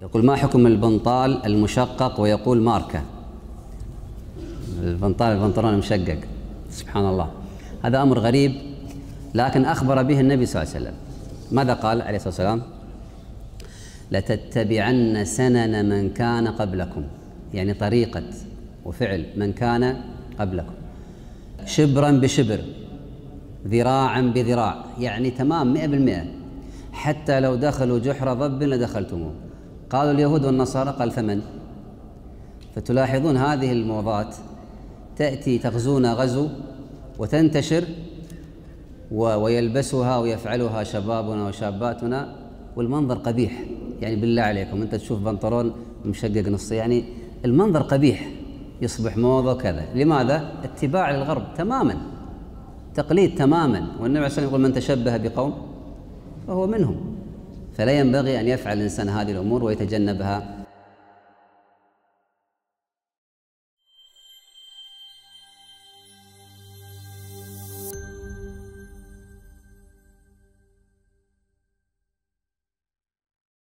يقول: ما حكم البنطال المشقق ويقول ماركة؟ البنطلون المشقق، سبحان الله، هذا أمر غريب، لكن أخبر به النبي صلى الله عليه وسلم. ماذا قال عليه الصلاة والسلام؟ لتتبعن سنن من كان قبلكم، يعني طريقة وفعل من كان قبلكم، شبرا بشبر، ذراعا بذراع، يعني تمام 100%، حتى لو دخلوا جحر ضب لدخلتموه. قالوا اليهود والنصارى، قال فمن؟ فتلاحظون هذه الموضات تأتي تغزونا غزو وتنتشر ويلبسها ويفعلها شبابنا وشاباتنا، والمنظر قبيح. يعني بالله عليكم، أنت تشوف بنطلون مشقق نص، يعني المنظر قبيح، يصبح موضة كذا. لماذا؟ اتباع للغرب تماما، تقليد تماما. والنبي عليه الصلاة والسلام يقول: من تشبه بقوم فهو منهم. فلا ينبغي أن يفعل الإنسان هذه الأمور ويتجنبها